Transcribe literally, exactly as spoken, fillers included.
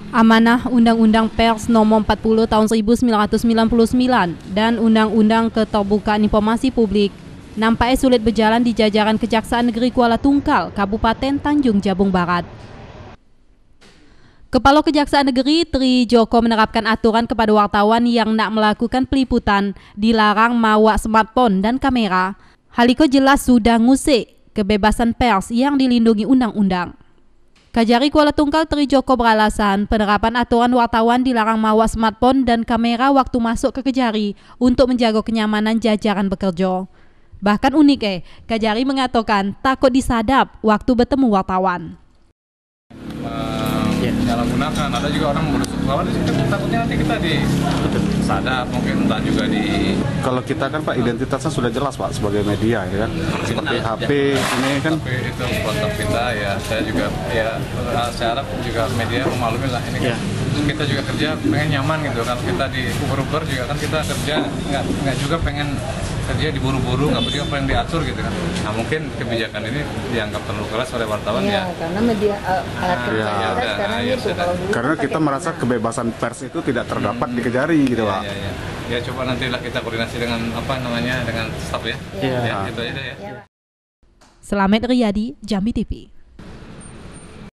Amanah Undang-Undang Pers Nomor empat puluh Tahun seribu sembilan ratus sembilan puluh sembilan dan Undang-Undang Keterbukaan Informasi Publik nampaknya sulit berjalan di jajaran Kejaksaan Negeri Kuala Tungkal, Kabupaten Tanjung Jabung Barat. Kepala Kejaksaan Negeri Tri Joko menerapkan aturan kepada wartawan yang nak melakukan peliputan dilarang mawa smartphone dan kamera. Hal itu jelas sudah ngusik kebebasan pers yang dilindungi undang-undang. Kajari Kuala Tungkal Tri Joko beralasan penerapan aturan wartawan dilarang mawa smartphone dan kamera waktu masuk ke Kajari untuk menjaga kenyamanan jajaran bekerja. Bahkan unik eh, Kajari mengatakan takut disadap waktu bertemu wartawan. Salah gunakan, ada juga orang berusuk lawan di situ, takutnya nanti kita disadap, mungkin entah juga di. Kalau kita kan Pak identitasnya sudah jelas Pak sebagai media ya kan, seperti H P ini kan. Tapi itu kontak kita ya, saya juga ya saya harap juga media memaklumi lah ini kan. Kita juga kerja pengen nyaman gitu kan, kita di Uber-Uber juga kan kita kerja nggak nggak juga pengen kerja diburu-buru, nggak juga pengen diatur gitu kan. Nah mungkin kebijakan ini dianggap terlalu keras oleh wartawan ya. Ya karena media uh, alat kerja ya, kita ya, sekarang ya, itu ya, kalau dulu Karena kan kita pakai merasa tangan. kebebasan pers itu tidak terdapat Hmm. di Kejari gitu ya, Pak. Ya, ya. ya coba nantilah kita koordinasi dengan apa namanya dengan staf ya. Ya. Ya, itu aja ya. Ya, Pak. Selamat Riyadi, Jambi T V.